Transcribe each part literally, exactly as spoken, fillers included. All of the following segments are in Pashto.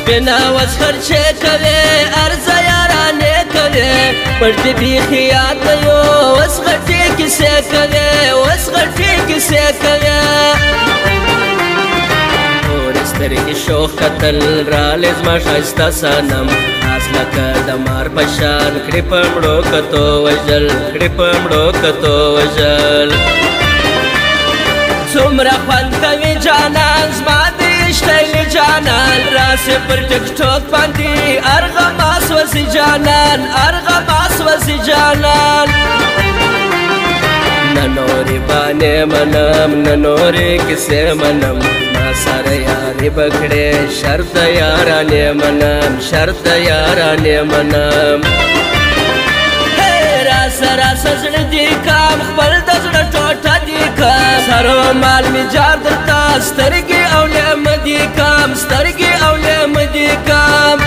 سپینا وسخر چې کوي ارزه یارانې کوي پړدې بیخي یاد یو اوس غټې کیسې کوي اوس غټې کیسې کوي تورې سترګې شوخ کتل رالی زما ښایسته صنم خاص لکه د مار په شان کړې په مړو کتو وژل کړې په مړو کتو وژل څومره خوند کوي جانان زما د عشقیلي جانان راسې پر ټیک ټاک باندې ارغماس وسي جانان ارغماس وسي جانان نه نورې بانې منم نه نورې کیسې منم ما سره یارې بکړې شرط د یارانې منم شرط د یارانې منم راسه راسه زړه دې کام خپل د زړه ټوټه دې کام سرو مال مې جار درته سترګې او لیمه دې کام سترګې او لیمه دې کام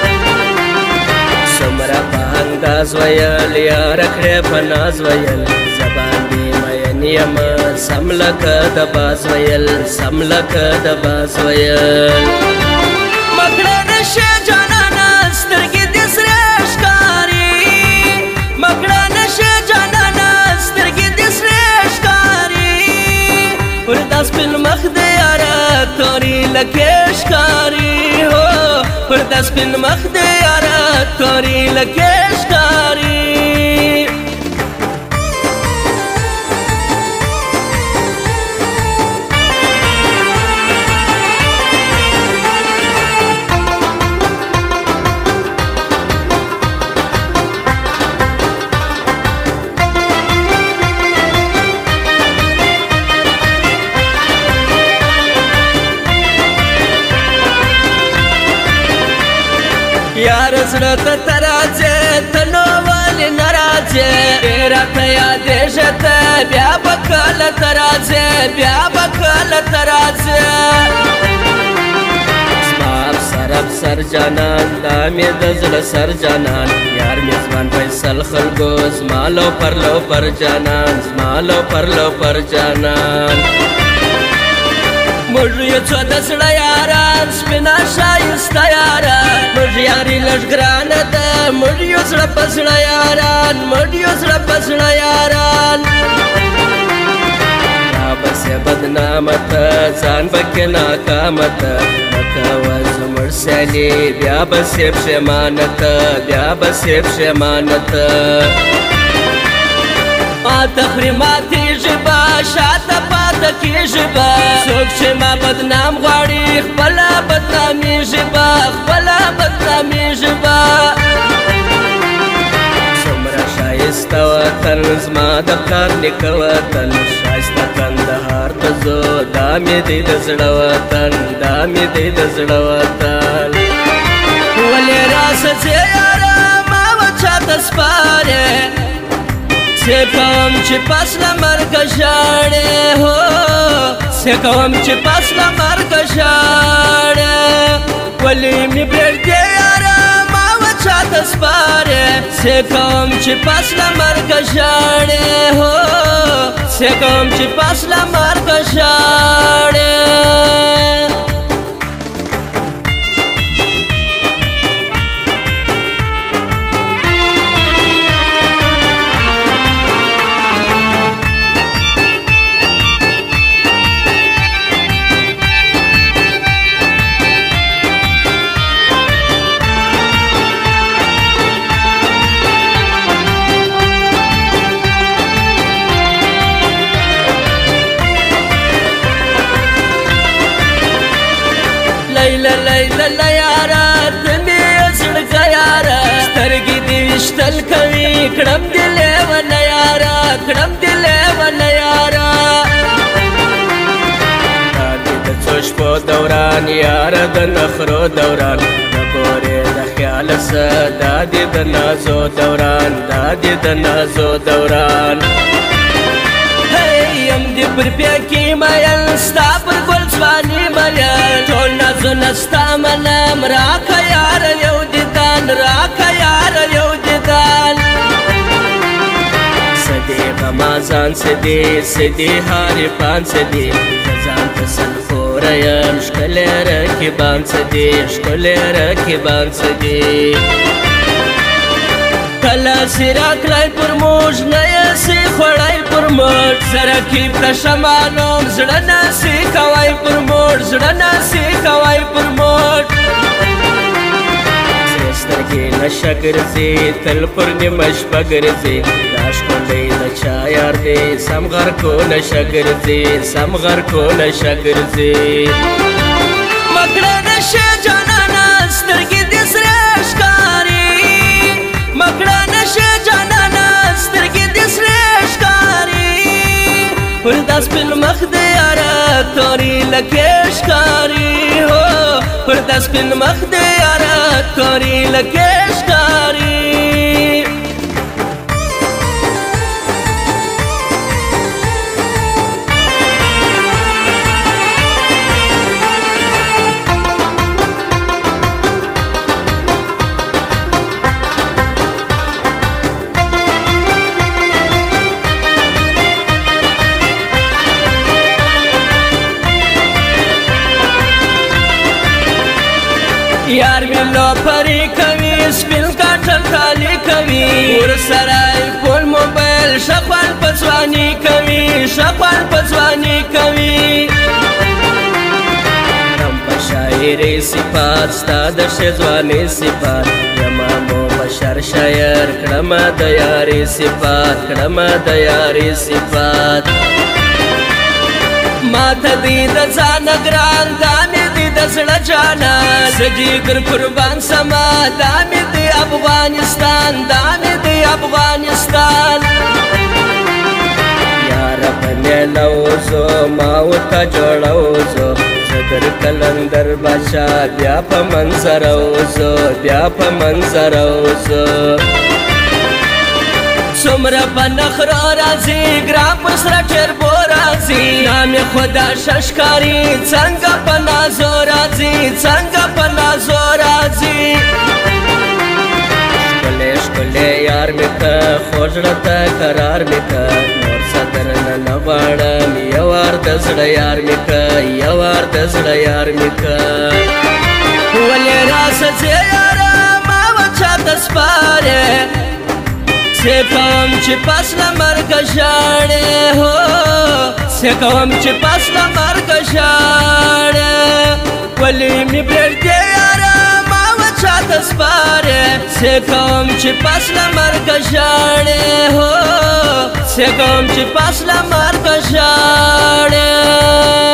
څومره په انداز ویل یاره کړې په ناز ویل زبان دې مین یمه سم لکه د باز ویل سم لکه د باز ویل مکړه نشې جانانه سترګې دې سرې ښکاري مکړه نشې جانانه سترګې دې سرې ښکاري پر دا سپین مخ دې یاره تورې لکې ښکاري هو پر دا سپین مخ دې یاره تورې لکې ښکاري یار زړه ته ته راځې ته نو ولې نه راځې راته یادېږې ته بیا به کله ته راځې بیا به کله ته راځې زما افسر افسر جانان دا مې د زړه سر جانان یار مې ځوان فیصل خلکو زما لو پر لو پر جانان زما لو پر لو پر جانان موږ یو څو د زړه یاران سپینه ښایسته یاران موږ یاري لږ ګرانه ده موږ یو زړه په زړه یاران موږ یو زړه په زړه یاران یا بسې بدنامه ته ځان پکې ناکامه ته مه کوه زموږ سیالي بیا بسې پښېمانه ته بیا بسې پښېمانه ته ماته خوري ماتې ژبه شاته پاته کېږي به څوک چې ما بدنام غواړي خپله بدنامېږي به خپله بدنامېږي به څومره ښایسته وطن زما د پلار نیکه وطن ښایسته کندهار ته ځو دا مې دی د زړه وطن دا مې دی د زړه وطن ولې راسه ځې یاره ما و چاته سپارې څه کوم چې پس له مرګه ژاړې هو څه کوم چې پس له مرګه ژاړې ولې مې پرېږدې یاره ما و چاته سپارې څه کوم چې پس له مرګه ژاړې هو څه کوم چې پس له مرګه ژاړې لیلا لیلا لیارا تمې زړګه یاره سترګې دې ویشتل کوي کړم دې لیونه یاره کړم دې لیونه یاره دا دې د څو شپو دوران یاره د نخرو دوران د ګورې د خیاله څه دا دې د نازو دوران دا دې د نازو دوران یم دې پر بیا کې مین ستا پر ګل ځواني مین ټول نازونه ستا منم راکه یاره یو دیدن راکه یاره یو دیدن څه دې غمازان څه دې څه دې حریفان څه دې ځان ته سلخور ګوره یم ښکلی رقیبان څه دي ښکلی رقیبان څه دي کله سي راکړی پر موږ نه یې سي خوړی پر موږ زه رقیب ته شمانوم زړه نه سي کوی پر موږ زړه نه سي کوی پر موږ سرې سترګې نشه ګرځي تل پر نیمه شپه ګرځي دا ښکلی د چا یار دی سم غرکو نشه ګرځي سم غرکو نشه ګرځي مکړه نشه جانانه سترګې دې سرې ښکاري مکړه نشه جانانه سترګې دې سرې ښکاري پر دا سپین مخ دې یاره تورې لکې ښکاري هو پر دا سپین مخ دې یاره تورې لکې ښکاري یار می لوپری کوي سپین کاټن کالی کوي ورسره ایفون موبایل شخوان په ځواني کوي شخوان په ځواني کوي هم په شاعري صفات ستا د ښځوانۍ صفات یمه مو بشر شاعر کړمه د یارۍ صفات کړمه د یارۍ صفات ماته دې د ځانه ګران دا مې دې د زړه جانان زه جګر قربان سمه دا مې دې افغانستان دا مې دې افغانستان یاره په میله وځو ما ورته جوړه وځو زه در کلندر باچا بیا په منظره وځو بیا په منظره وځو څومره په نخرو راځي ګران پر سره ټربو راځي نامې خدا ششکاري څنګه په نازو راځي څنګه په نازو راځي ښکلی ښکلی یار مې که خو زړه ته قرار مې که نور څه درنه نه غواړم یو وار د زړه یار مې که یو وار د زړه یار مې که ولې راسه ځې یاره ما و چاته سپارې څه کوم چې پس له مرګه ژاړې هو څه کوم چې پس له مرګه ژاړې ولې مې پرېږدې یاره ما و چاته سپارې څه کوم چې پس له مرګه ژاړې هو څه کوم چې پس له مرګه ژاړې